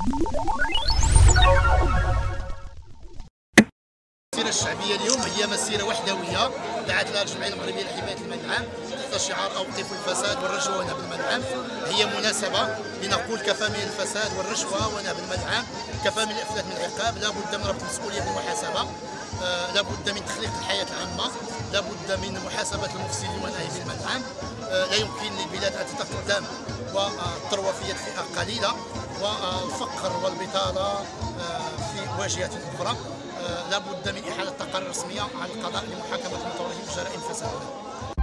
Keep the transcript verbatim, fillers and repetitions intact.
المسيرة الشعبية اليوم هي مسيرة وحدوية دعت لها الجمعية المغربية لحماية المنعم تحت شعار أوقفوا الفساد والرشوة ونهب المنعم. هي مناسبة لنقول كفى من الفساد والرشوة ونهب المنعم، كفى من الإفلات من العقاب، لا بد من ربط المسؤولية بالمحاسبة، آه لا بد من تخليق الحياة العامة، لا بد من محاسبة المفسدين ونهب المنعم. آه لا يمكن للبلاد أن تتقدم والثروة في يد فئة قليلة والفقر والبطالة آه في واجهة أخرى. لا بد من إحالة تقارير رسمية عن القضاء لمحاكمة المتورطين في جرائم الفساد.